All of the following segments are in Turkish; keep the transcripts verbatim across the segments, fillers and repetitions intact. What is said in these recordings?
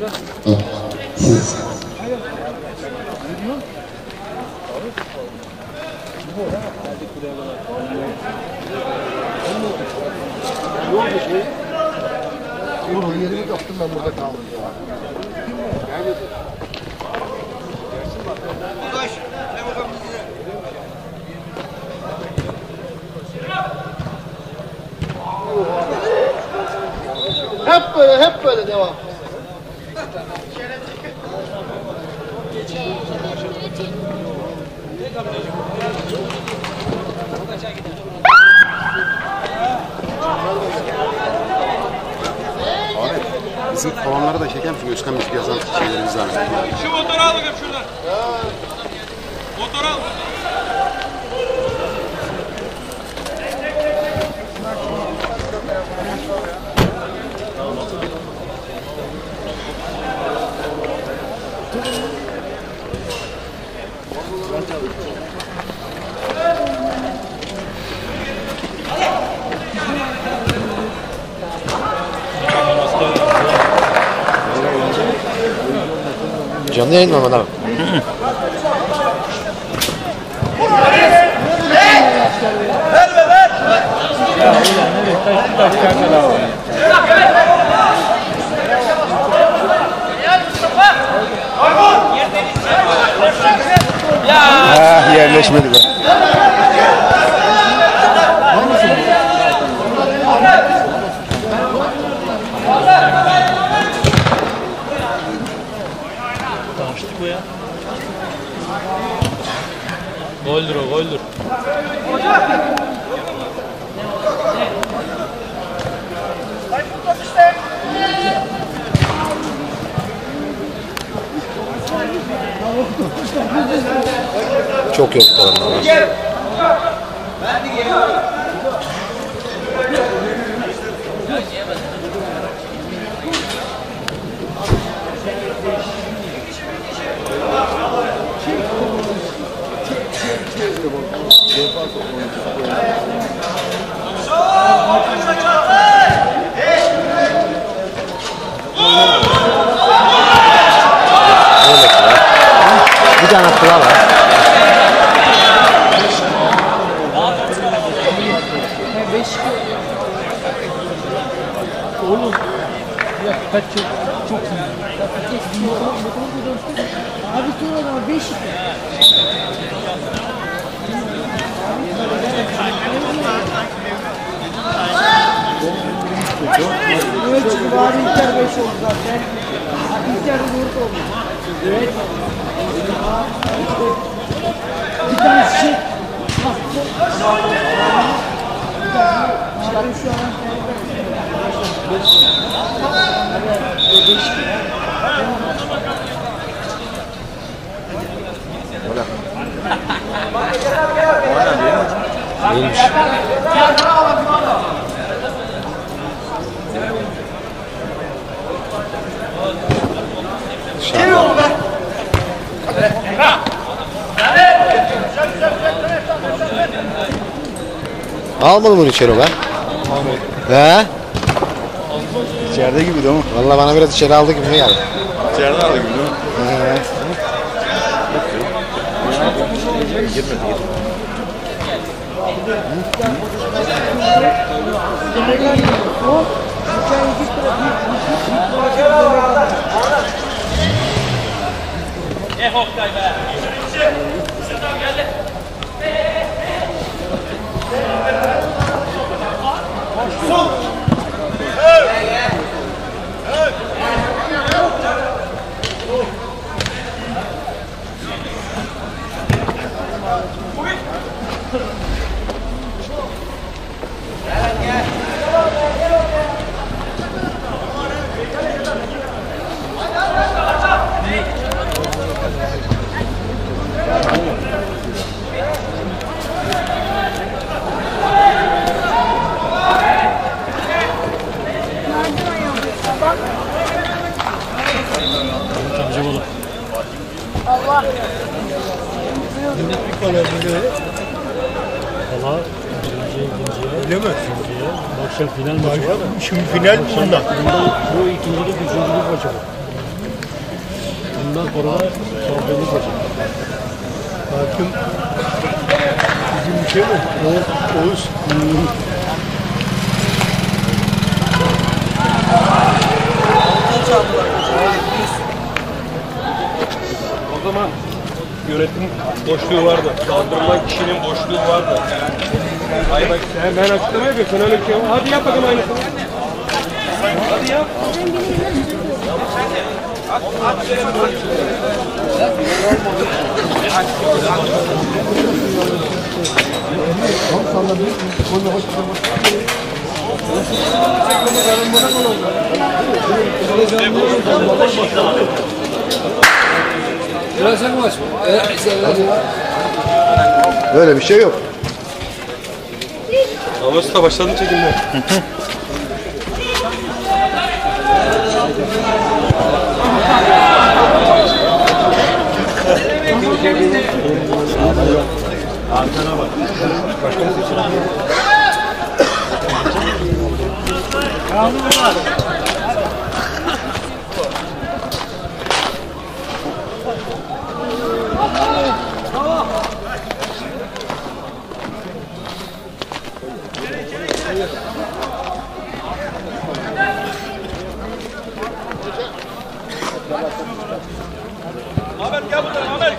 Siz. Oğlum yerimi kaptım ben burada kaldım ya. Hep böyle, hep böyle devam. Bizim tavanları da çeker misin? Özkan Müzik yazan şeylerimiz var. Şu motoru al bakayım şuradan. Motoru al. Canlı yayın mı Mehmet abi? Ver be ver. Ha, yerleşmedi be. Goldür o, goldür. Çok yok tarafından. Bir tane kulağı var. Oğlum ya kaç çok çok iyi. Abi sonra beş. Evet çünkü bari İlker beş oldu zaten. İlker de dört oldu. Evet. Bir tane şey. Çıkarım şu an. Neymiş? Almadı bunu içeri ben. Almadı. He? İçeride gibi değil mi? Vallahi bana biraz içeri aldı gibi geldi. İçeride aldı gibi değil mi? He. Ne Oktay be. Geldi. Sol. Allah. Millet bir kadar böyle. Valla ikinciye, ikinciye. Öyle mi? İkinciye. Akşam final maçı var. Şimdi final bunda. Bunda bu ikincilik, üçüncülük maçı var. Ondan sonra şampiyonluk başladı. Hakim bizim bir şey mi? Oğuz. Oğuz. O zaman yönetim boşluğu vardı. Kaldırılan kişinin boşluğu vardı. Hayır bak sen ben açıklama yapıyorum. Sen öyle bir şey var. Hadi yap bakalım aynısını. Hadi yap. Böyle bir şey yok. Havası da başladı çekimler. Arkana bak. Başkanı seçelim. Ahmet gel buradan Ahmet.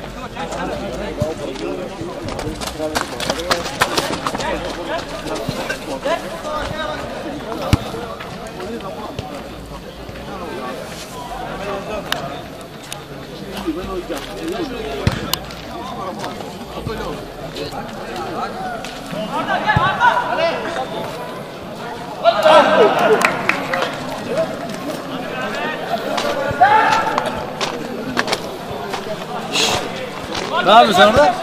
Ne yapıyorsun sen orada?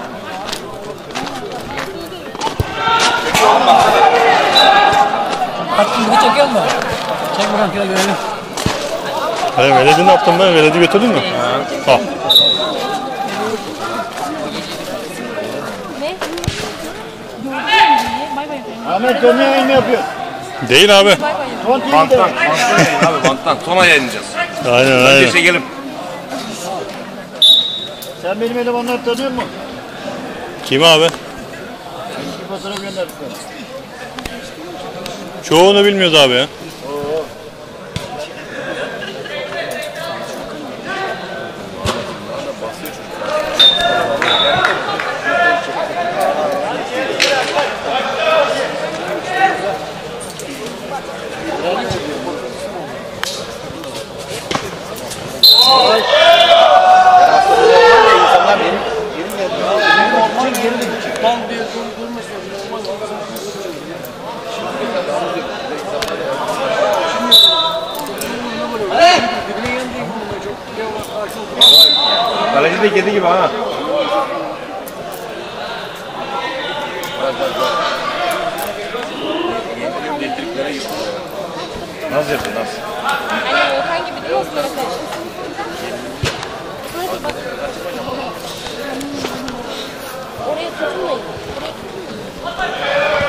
Hakkını çekiyor mu? Çek bakalım kilo görelim. Hayır, veledi ne yaptın ben? Veledi götürdün mü? Ha. Al. Ne? Bay bay. Ahmet canlı yayın mı yapıyor? Değil abi. Bay bay. Son T V'de. Banttan. Banttan yayın abi banttan. Sonra yayınlayacağız. Aynen Önce aynen. çekelim. Sen benim elemanları tanıyor musun? Kim abi? Bir fotoğraf gönderdik. Çoğunu bilmiyoruz abi ya. Kaleci de kedi gibi ha. Nasıl yapıyor nasıl? Hani Volkan gibi değil mi? Osman'a karşı. Hadi bak. Oraya tutunmayın. Oraya tutunmayın.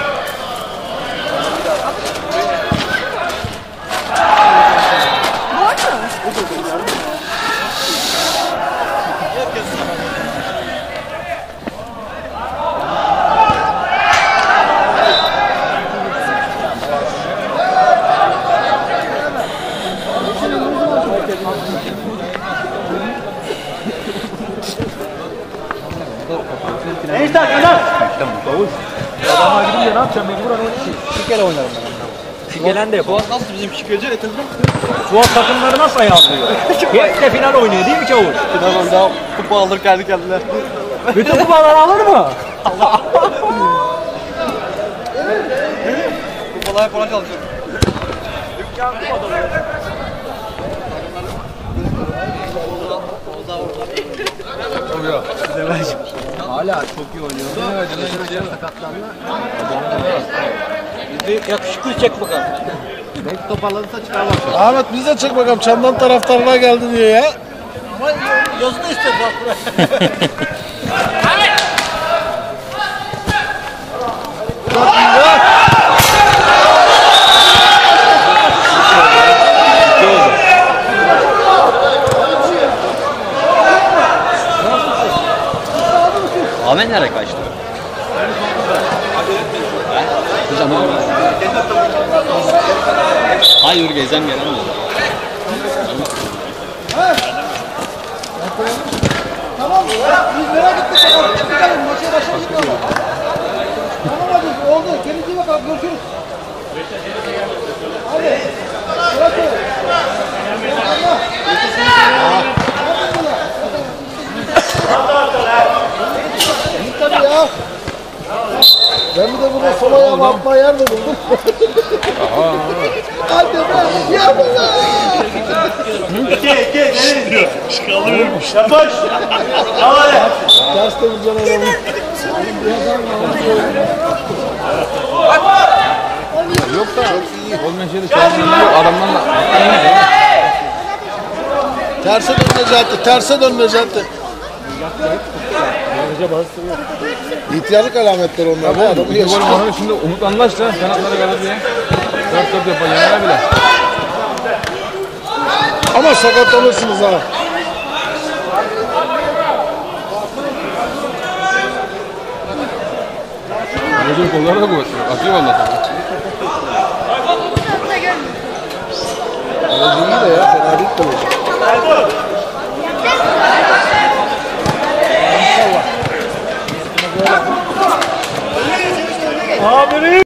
Enişte kadar. Adama gidince ne yapacağım? Mecburen oynayayım. Şikele oynarım ben. Şikelen de yapalım. Suat nasıl bizim şikeci etildi? Suat takımları nasıl ayarlıyor? Hep de final oynuyor değil mi Çavuş? Final daha kupa alır kendi kendine. Bütün kupaları alır mı? Kupalar falan çalışıyor. Dükkan kupaları. Oluyor. Hala çok iyi oynuyor. Bizi yakışıklı çek bakalım. Belki toparlanırsa çıkar bakalım. Ahmet biz de çek bakalım. Çamdan taraftarına geldi diyor ya. Ama yazıda işte bak buraya. Hayır gezem gelen mi? Tamam mı? Biz merak ettik. Çıkalım. Maçaya başlayalım. Tamam hadi. Oldu. Kendinize iyi bakalım. Görüşürüz. Hadi. Bırak o. Tabii ya. Ben bir de burada sol ayağımı atma yer mi buldum? Hadi be. Ya bu ya. Diyor. Çıkalıyormuş. Ters de güzel adamım. Yok da olmayan şeyde çalışmıyor. Adamdan da Terse dön Necati, terse dön Necati. İhtiyarlık alametleri onlar. Bu adamı yaşıyor. Bana şimdi Umut anlaştı. Kanatları kalır diye. Dört dört yapar. Yener bile. Ama sakatlanırsınız ha. Hocam kolları da kuvvetli. Atıyor valla tabii. Kaleci iyi de ya, fena değil kaleci. Amirim.